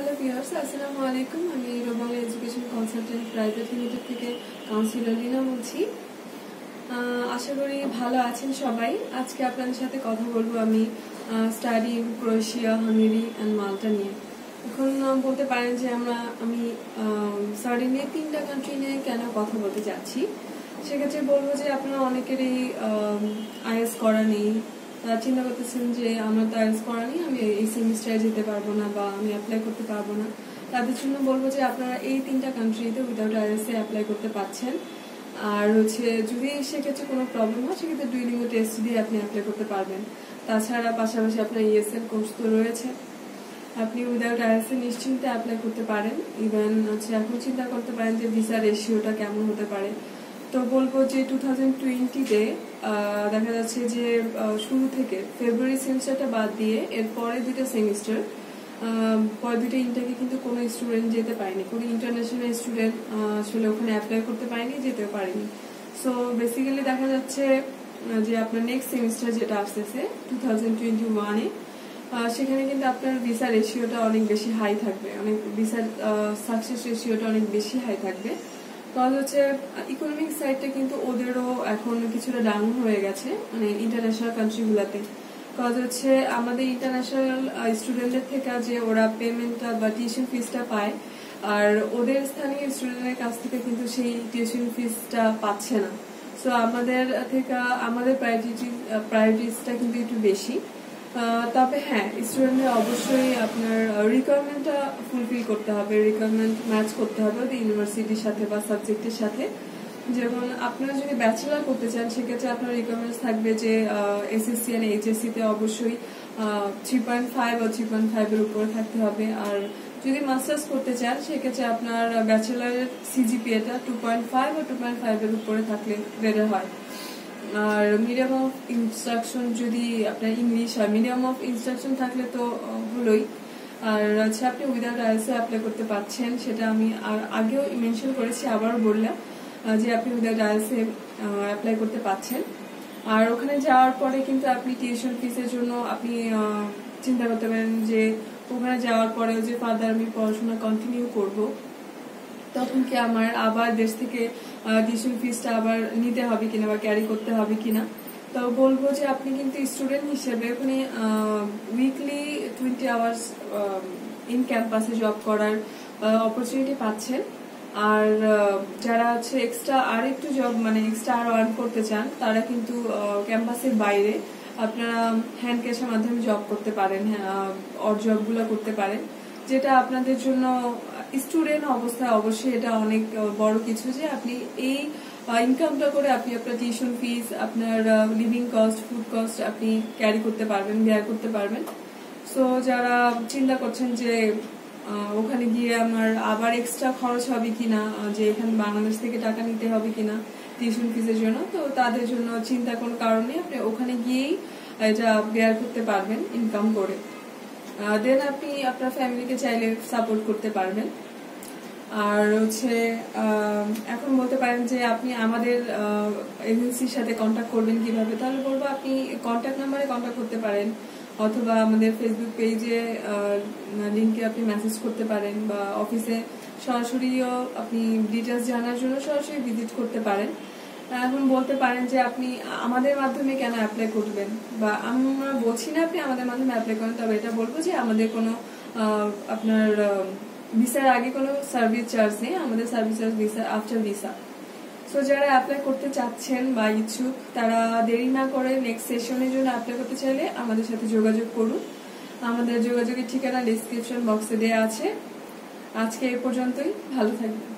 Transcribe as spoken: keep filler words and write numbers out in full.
Hello viewers, আসসালামু আলাইকুম। আমি Robangla education consultant private limited থেকে কাউন্সিলর লীনা বলছি। আশা করি ভালো আছেন সবাই। আজকে আপনাদের সাথে কথা বলবো আমি study in Croatia, Hungary and Malta নিয়ে। এখন বলতে পারেন যে আমরা আমি স্টাডি নিয়ে তিনটা কান্ট্রি নিয়ে কেন কথা বলতে চাচ্ছি। সেক্ষেত্রে বলবো যে আপনারা অনেকেরই আইএলটিএস করা নেই, তারা চিন্তা করতেছেন যে আমার তো আইএলটিএস করা নেই, আমি এই সেমিস্টারে যেতে পারবো না বা আমি অ্যাপ্লাই করতে পারবো না। তাদের জন্য বলবো যে আপনারা এই তিনটা কান্ট্রিতে উইদাউট আইএলটিএস এ অ্যাপ্লাই করতে পারছেন। আর হচ্ছে যদি সেক্ষেত্রে কোনো প্রবলেম হয় সেক্ষেত্রে ডুইলিংও টেস্ট দিয়ে আপনি অ্যাপ্লাই করতে পারবেন। তাছাড়া পাশাপাশি আপনার ইএসএল কোর্স তো রয়েছে, আপনি উইদাউট আইএলটিএস এ নিশ্চিন্তে অ্যাপ্লাই করতে পারেন। ইভেন হচ্ছে এখন চিন্তা করতে পারেন যে ভিসা রেশিওটা কেমন হতে পারে। তো বলবো যে টু থাউজেন্ড টোয়েন্টিতে দেখা যাচ্ছে যে শুরু থেকে ফেব্রুয়ারি সেমিস্টারটা বাদ দিয়ে এর পরে দুইটা সেমিস্টার পরে দুইটা ইন্টারকে কিন্তু কোনো স্টুডেন্ট যেতে পারেনি, কোনো ইন্টারন্যাশনাল স্টুডেন্ট আসলে ওখানে অ্যাপ্লাই করতে পারেনি, যেতেও পারেনি। সো বেসিক্যালি দেখা যাচ্ছে যে আপনার নেক্সট সেমিস্টার যেটা আসতেছে টু থাউজেন্ড টোয়েন্টি ওয়ানে সেখানে কিন্তু আপনার ভিসা রেশিওটা অনেক বেশি হাই থাকবে, অনেক ভিসার সাকসেস রেশিওটা অনেক বেশি হাই থাকবে। কারণ হচ্ছে ইকোনমিক সাইডটা কিন্তু ওদেরও এখন কিছুটা ডাউন হয়ে গেছে, মানে ইন্টারন্যাশনাল কান্ট্রিগুলোতে। কারণ হচ্ছে আমাদের ইন্টারন্যাশনাল স্টুডেন্টদের থেকে যে ওরা পেমেন্টটা বা টিউশন ফিসটা পায়, আর ওদের স্থানীয় স্টুডেন্টের কাছ থেকে কিন্তু সেই টিউশন ফিসটা পাচ্ছে না। সো আমাদের থেকে আমাদের প্রায়োরিটি প্রায়োরিটিসটা কিন্তু একটু বেশি। তবে হ্যাঁ, স্টুডেন্টদের অবশ্যই আপনার রিকোয়ারমেন্টটা ফুলফিল করতে হবে, রিকোয়ারমেন্ট ম্যাচ করতে হবে ওদের ইউনিভার্সিটির সাথে বা সাবজেক্টের সাথে। যেমন আপনারা যদি ব্যাচেলার করতে চান সেক্ষেত্রে আপনার রিকোয়ারমেন্টস থাকবে যে এসএসসি আর এইচএসসি তে অবশ্যই থ্রি পয়েন্ট ফাইভ বা থ্রি পয়েন্ট ফাইভ এর উপরে থাকতে হবে। আর যদি মাস্টার্স করতে চান সেক্ষেত্রে আপনার ব্যাচেলারের সিজিপিএটা টু পয়েন্ট ফাইভ বা টু পয়েন্ট ফাইভ এর উপরে থাকলে বেটার হয়। আর মিডিয়াম অফ ইনস্ট্রাকশন যদি আপনার ইংলিশ হয়, মিডিয়াম অফ ইনস্ট্রাকশন থাকলে তো হলোই। আর হচ্ছে আপনি উইদাউট আইএলটিএস এ অ্যাপ্লাই করতে পারছেন, সেটা আমি আর আগেও মেনশন করেছি, আবারও বললাম যে আপনি উইদাউট আইএলটিএস এ অ্যাপ্লাই করতে পারছেন। আর ওখানে যাওয়ার পরে কিন্তু আপনি টিউশন ফিসের জন্য আপনি চিন্তা করতে পারেন যে ওখানে যাওয়ার পরেও যে ফার্দার আমি পড়াশোনা কন্টিনিউ করব, তখন কি আমার আবার দেশ থেকে টিউশন ফিসটা আবার নিতে হবে কিনা বা ক্যারি করতে হবে কিনা। তো বলবো যে আপনি কিন্তু স্টুডেন্ট হিসেবে ওখানে উইকলি টোয়েন্টি আওয়ার্স ইন ক্যাম্পাসে জব করার অপরচুনিটি পাচ্ছেন। আর যারা হচ্ছে এক্সট্রা আর একটু জব মানে এক্সট্রা আর আর্ন করতে চান তারা কিন্তু ক্যাম্পাসের বাইরে আপনারা হ্যান্ড ক্যাশের মাধ্যমে জব করতে পারেন, অর জবগুলো করতে পারেন, যেটা আপনাদের জন্য স্টুডেন্ট অবস্থায় অবশ্যই এটা অনেক বড় কিছু যে আপনি এই ইনকামটা করে আপনি আপনার টিউশন ফিস, আপনার লিভিং কস্ট, ফুড কস্ট আপনি ক্যারি করতে পারবেন, বেয়ার করতে পারবেন। সো যারা চিন্তা করছেন যে ওখানে গিয়ে আমার আবার এক্সট্রা খরচ হবে কিনা, যে এখানে বাংলাদেশ থেকে টাকা নিতে হবে কিনা টিউশন ফিসের জন্য, তো তাদের জন্য চিন্তা কোনো কারণে আপনি ওখানে গিয়েই এটা বেয়ার করতে পারবেন ইনকাম করে। দেন আপনি আপনার ফ্যামিলিকে চাইলে সাপোর্ট করতে পারবেন। আর হচ্ছে এখন বলতে পারেন যে আপনি আমাদের এজেন্সির সাথে কন্ট্যাক্ট করবেন কিভাবে, তাহলে বলবো আপনি কন্ট্যাক্ট নাম্বারে কন্ট্যাক্ট করতে পারেন, অথবা আমাদের ফেসবুক পেজে লিঙ্কে আপনি মেসেজ করতে পারেন, বা অফিসে সরাসরিও আপনি ডিটেলস জানার জন্য সরাসরি ভিজিট করতে পারেন। এখন বলতে পারেন যে আপনি আমাদের মাধ্যমে কেন অ্যাপ্লাই করবেন, বা আমরা বলছি না আপনি আমাদের মাধ্যমে অ্যাপ্লাই করেন, তবে এটা বলবো যে আমাদের কোনো আপনার ভিসার আগে কোনো সার্ভিস চার্জ নেই, আমাদের service charge visa after visa. So যারা অ্যাপ্লাই করতে চাচ্ছেন বা ইচ্ছুক তারা দেরি না করে নেক্সট সেশনের জন্য অ্যাপ্লাই করতে চাইলে আমাদের সাথে যোগাযোগ করুন। আমাদের যোগাযোগের ঠিকানা ডিসক্রিপশন বক্সে দেওয়া আছে। আজকে এই পর্যন্তই, ভালো থাকবেন।